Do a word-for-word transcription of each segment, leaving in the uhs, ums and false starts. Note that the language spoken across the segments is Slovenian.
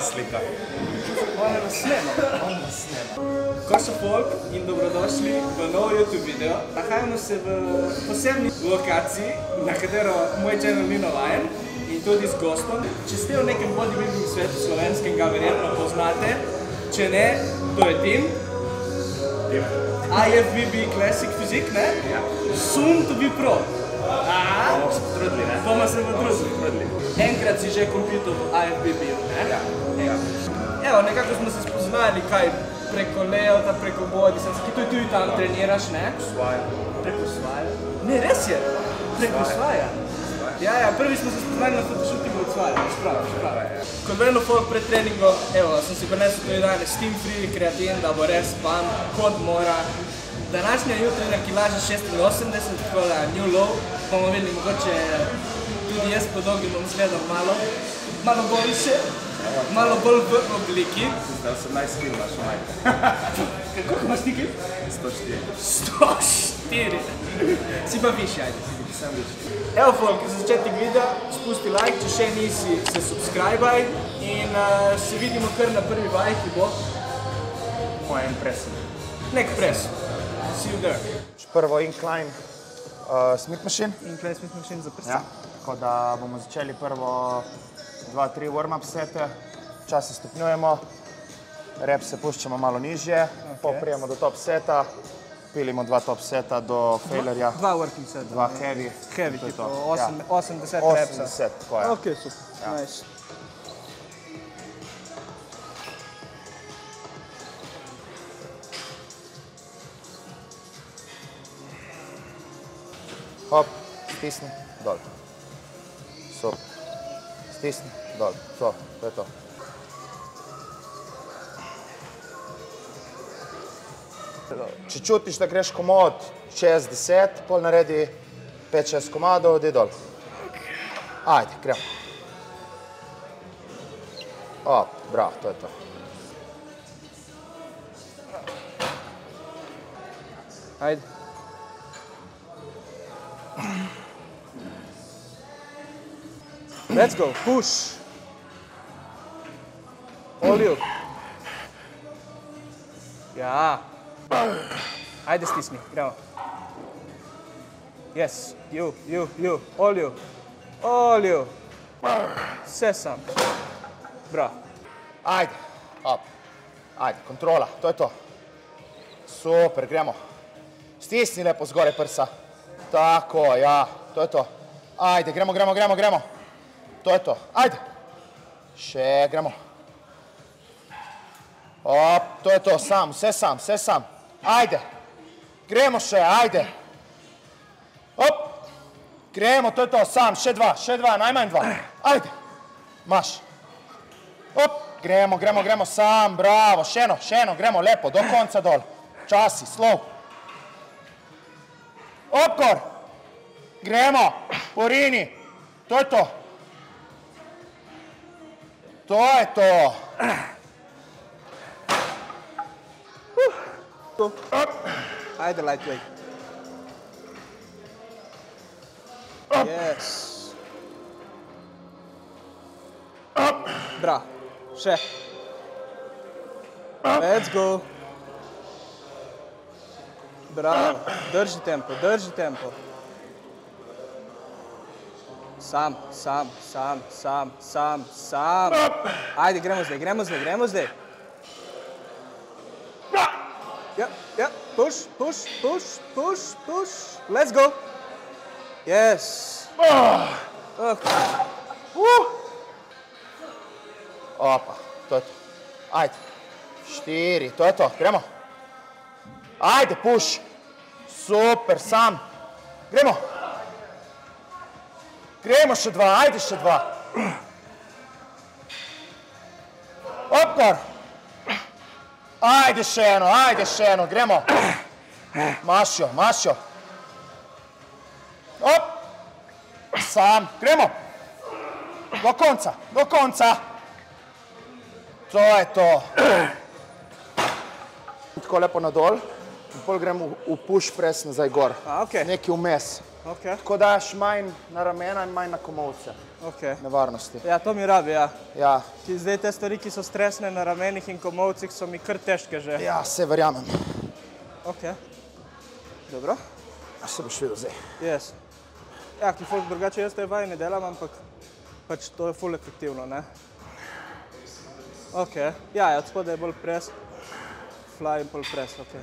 slika. Ona nas snema. Ona nas snema. Ko so folk in dobrodošli v nov YouTube video. Nahajamo se v posebni lokaciji, na katero moj channel ni navajen in tudi s gostom. Če ste v nekem bodybuilding svetu slovenskem, ga verjetno poznate. Če ne, to je Tim. Tim. I F B B Classic Physique, ne? Ja. Soon to be pro. Aha. Bomo se potrudili, ne? Bomo se potrudili. Enkrat si že kompital v I F B B-u, ne? Ja. Ja. Evo, nekako smo se spoznali, kaj preko layouta, preko body, sem se tudi tudi tam treniraš, ne? Svaja. Preko svaja? Ne, res je. Preko svaja. Ja, ja, prvi smo se spoznali na fotoshootingu od svaja, špravo, špravo. Kot vedno folk pred treningom, evo, sem si prinesel tudi danes Steam Free kreatin, da bo res pan, kot mora. Današnja jutranja kilaža šestinosemdeset, tako da new low, bomo videli, mogoče tudi jaz po dolgi bom izgledal malo, malo boljše, malo bolj v obliki. Zdaj osemnajst kil imaš, majka. Kako imaš ti kil? sto štiri. sto štiri. Si pa višji, ajde. Sem višji. Evo folk, za začetek videa, spusti like, če še nisi, se subscribaj in uh, se vidimo kar na prvi vaj, ki bo Mojem presu. nek pres. See you there. Prvo incline uh, Smith machine. Incline Smith machine za prsa. Ja. Tako da bomo začeli prvo dva tri warm-up sete. Čase stopnjujemo. Rep se puščamo malo nižje. Okay. Poprijemo do top seta. Pilimo dva top seta do failerja. Dva working seta. Dva heavy. Heavy, to je tipo to. Ja. osemdeset repsa. osemdeset, tako je. Ok, super. Ja. Nice. Hop, stisni, dol. Super. Stisni, dol. To, to je to. Če čutiš, da greš komod čez deset, pol naredi pet šest komadov, odi dol. Ajde, gremo. Op, bravo, to je to. Ajde. Let's go, push. All you. Ja. Ajde stisni, gremo. Yes, you, you, you, all you. All you. Vse sam. Bravo. Ajde, op. Ajde, kontrola, to je to. Super, gremo. Stisni lepo zgore prsa. Tako, ja, to je to. Ajde, gremo, gremo, gremo, gremo. To je to, ajde. Še, gremo. Op, to je to, sam, vse sam, vse sam. Ajde. Gremo še, ajde. Op. Gremo, to je to, sam, še dva, še dva, najmanj dva. Ajde. Maš. Op. Gremo, gremo, gremo, sam, bravo. Še eno, še eno, gremo, lepo, do konca dol. Časi, slow. Op, gor. Gremo, porini. To je to. To je to. Ajde, lightweight. Yes. Bravo. Še. Let's go. Bravo. Drži tempo, drži tempo. Sam, sam, sam, sam, sam, sam. Ajde, gremo zdaj, gremo zdaj, gremo zdaj. Ja, ja, push, push, push, push, push. Let's go. Yes. Okay. Opa, to je to. Ajde. Štiri, to je to, gremo. Ajde, push. Super, sam. Gremo. Gremo še dva, ajde še dva. Op, gor. Ajde še eno, ajde še eno, gremo. Mašjo, mašjo. Op. Sam, gremo. Do konca, do konca. To je to. Tako lepo nadol. In pol gremo v push press nazaj gor. A, okej. Neki vmes. Okay. Tako daš manj na ramena in manj na komolce. Okay. nevarnosti. Ja, to mi rabi, ja. Ja. Ki zdaj te stvari, ki so stresne na ramenih in komolcih, so mi kar težke že. Ja, se verjamem. Ok. Dobro. Se boš videl zdaj. Yes. Ja, ki folk drugače jaz te vaje ne delam, ampak pač to je ful efektivno, ne? Ok. Ja, od spodaj je bolj pres. Fly in pol pres, ok.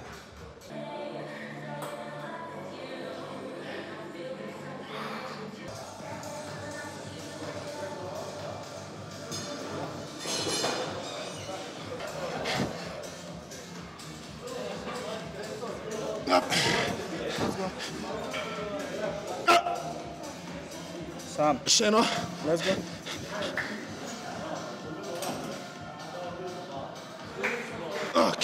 Sam. Še eno. Let's go. Ok.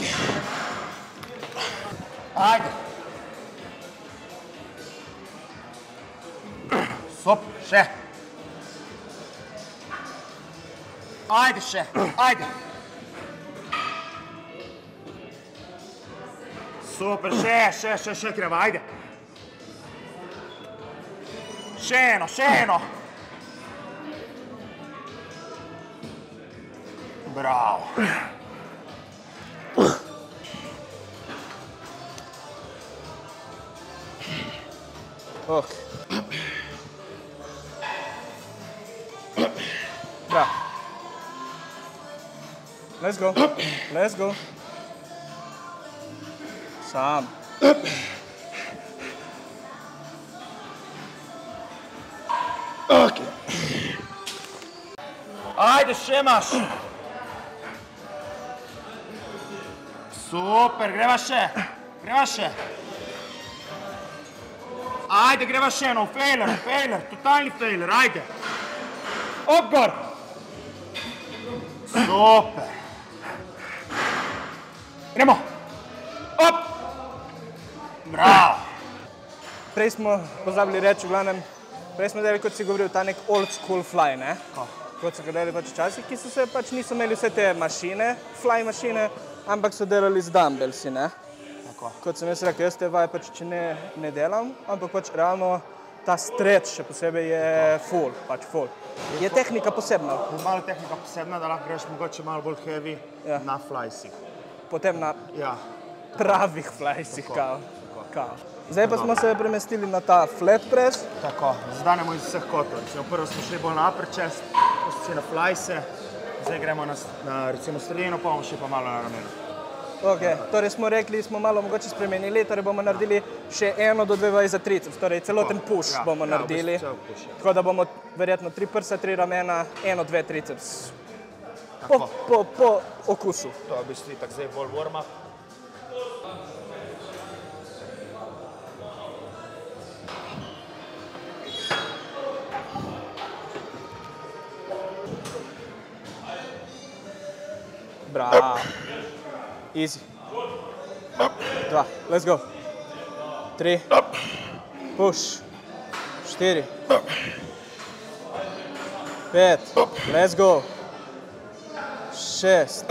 Ajde. Stop, še. Ajde še, ajde. Super, še, še, še, še greva, ajde. Še eno, še eno. Bravo. Ok. Bravo. Let's go. Let's go. Sam. Ok. Ajde, še imaš. Super, greva še. Greva še. Ajde, greva še eno, failure, failure, totalni failure, ajde. Op, gor. Super. Gremo. Op. Bravo. Prej smo pozabili reči, v glavnem, prej smo delali, kot si govoril, ta nek old school fly, ne? Kot so ga delali pač včasih, ki so se pač niso imeli vse te mašine, fly mašine, ampak so delali z dumbbellsi, ne? Kot sem jaz rekel, jaz te vaje pač če ne, ne delam, ampak pač realno ta stretch še posebej je full, pač full. Je tehnika posebna. Malo tehnika posebna, da lahko greš mogoče malo bolj heavy Ja. na flysih. Potem na Ja. pravih flysih, kao. kao. Zdaj pa smo se premestili na ta flat press. Tako, zdanemo iz vseh kotov. Recimo prvo smo šli bolj na upper chest, potem si na flyse, zdaj gremo na, na recimo sredino, pa bomo šli pa malo na rameno. Ok, torej smo rekli, smo malo mogoče spremenili, torej bomo naredili še eno do dve vaje za triceps, torej celoten push Ja, bomo ja, v naredili. bistvu cel push, ja. Tako da bomo verjetno tri prsa, tri ramena, eno, dve triceps. Po, Tako. po, po okusu. To je v bistvu itak zdaj bolj warm-up. Bravo. Easy. Dva, let's go. Tri. Push. Štiri. Pet. Let's go. Šest.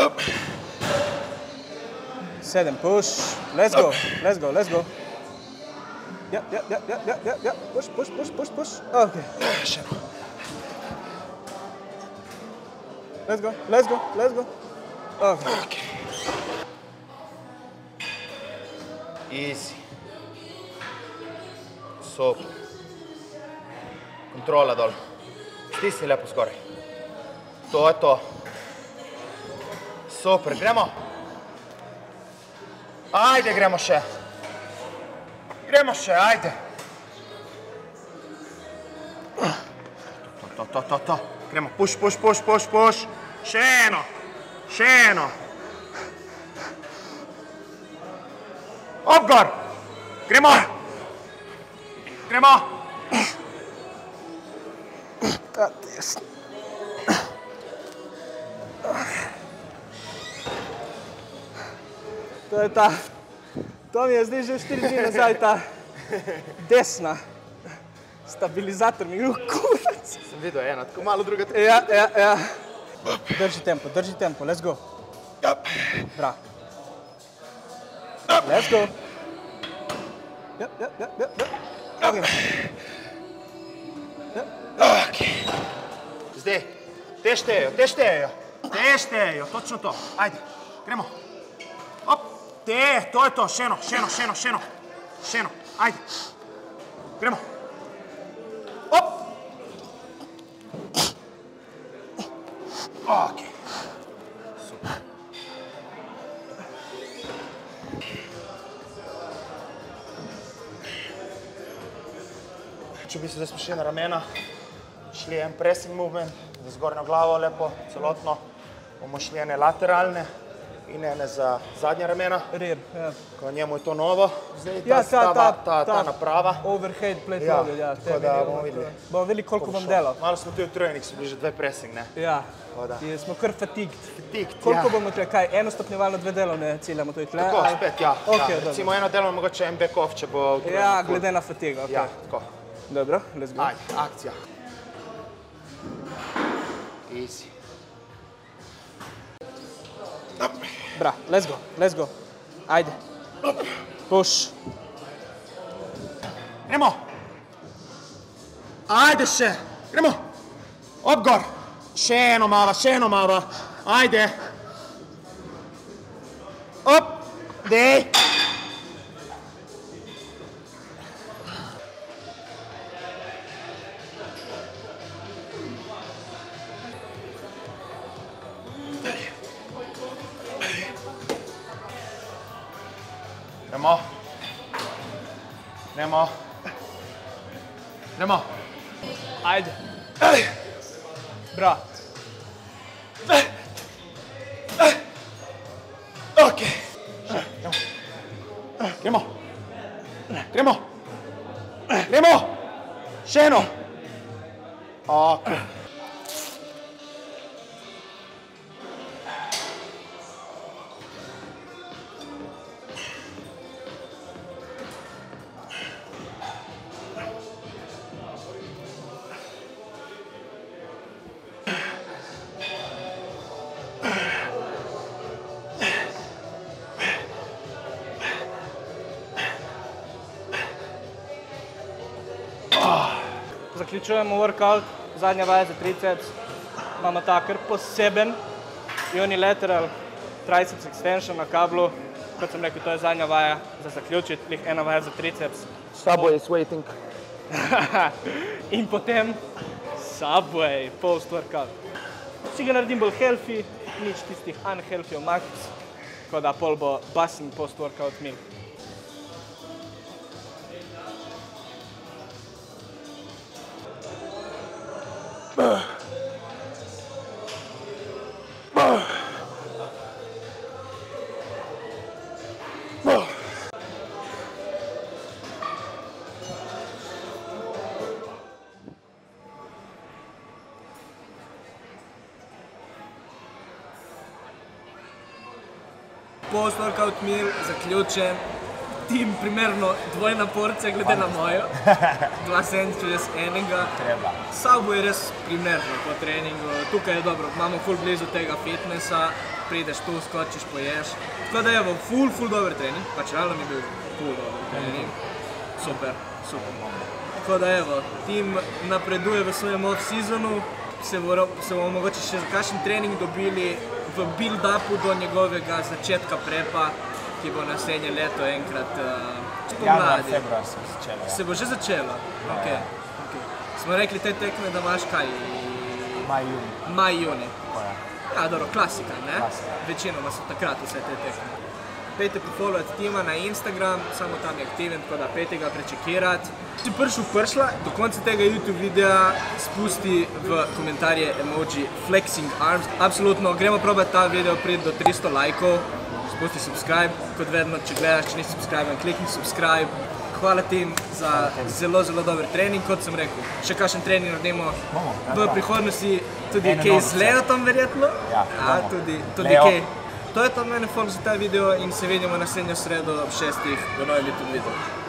Sedem. Push. Let's go. Let's go. Let's go. Ja, ja, ja, ja, ja, ja, ja. Push, push, push, push, push. Ok. Še eno. Let's go. Let's go. Let's go. Ok. Ok. Easy. Super. Kontrola dol. Stisni lepo skoraj. To je to. Super, gremo. Ajde, gremo še. Gremo še, ajde. To, to, to, to, to. Gremo, push, push, push, push, push. Še eno. Še eno. Op gor. Gremo. Gremo. Ta desna. To je ta, to mi je zdaj že štiri dni nazaj ta desna. Stabilizator mi je v kurac. Sem videl eno, tako malo druga. Ja, ja, ja. Drži tempo, drži tempo, let's go. Bravo. Let's go. Ja, ja, ja, ja, ja. Ok. Ja. Ok. Zdaj, te štejejo, te štejejo, te štejejo, točno to. Ajde, gremo. Op, te, to je to, še eno, še eno, še eno, še eno, še eno, ajde. Gremo. Op. Ok. Super. Če bi se zdaj smo šli na ramena, šli en pressing movement, za zgornjo glavo lepo, celotno, bomo šli ene lateralne in ene za zadnja ramena. Rear, ja. Ko njemu je to novo, zdaj Ja, ta stava, ta, ta naprava. Overhead plate Ja, loaded, ja. tako da bomo videli. Bomo videli, koliko bom delal. Malo smo tu v trojnik, so bili že dve pressing, ne? Ja, Tako da. in smo kar fatigued. Fatigued, Koliko ja. bomo tle, kaj, eno stopnjevalno, dve delovne ciljamo, to je tle? Tako, ali- spet, ja. Ok, ja. dobro. Recimo eno delo, mogoče en back off, če bo... Ja, glede na fatigo, ok. Ja, tako. Dobro, let's go. Ajde, akcija. Easy. Bra, let's go, let's go. Ajde. Push. Gremo. Ajde še. Gremo. Op gor. Še eno malo, še eno malo. Ajde. Op. Dej. Gremo. Gremo. Gremo. Ajde. Bra. Ok. Gremo. Gremo. Gremo. Še eno. Ok. Zaključujemo workout, zadnja vaja za triceps. Imamo ta kar poseben unilateral triceps extension na kablu. Kot sem rekel, to je zadnja vaja za zaključiti, lih ena vaja za triceps. Subway is waiting. In potem Subway, post-workout. Si ga naredim bolj healthy, nič tistih unhealthy omakic, tako da pol bo basen post-workout meal. Post-workout meal zaključen, tim primerno dvojna porcija glede na mojo, dva sendviča jaz enega. Treba. Subway je res primerno po treningu, tukaj je dobro, imamo ful blizu tega fitnessa, prideš tu, skočiš, poješ. Tako da je bo ful, ful dober trening, pač realno mi je bil ful dober trening, super, super. Tako da evo, tim napreduje v svojem off-seasonu, se bomo mogoče še za kakšen trening dobili v build-upu do njegovega začetka prepa, ki bo naslednje leto enkrat spomladi. Februar se bo začelo. Se bo že začelo? Ok. Smo rekli te tekme, da imaš kaj? Maj, juni. Maj, juni. Tako je. Ja, dobro, klasika, ne? Klasika. Večinoma so takrat vse te tekme. Pejte pofollowati Tima na Instagram, samo tam je aktiven, tako da pejte ga prečekirati. Če si prišel prišla, do konca tega YouTube videa spusti v komentarje emoji flexing arms. Absolutno, gremo probati ta video priti do tristo lajkov. Spusti subscribe, kot vedno, če gledaš, če nisi subscriben, klikni subscribe. Hvala Tim za zelo, zelo dober trening, kot sem rekel. Še kakšen trening naredimo v prihodnosti, tudi kaj z Leotom verjetno. Ja, tudi kaj. To je to od mene, folk, za ta video in se vidimo naslednjo sredo ob šestih v novem YouTube videu.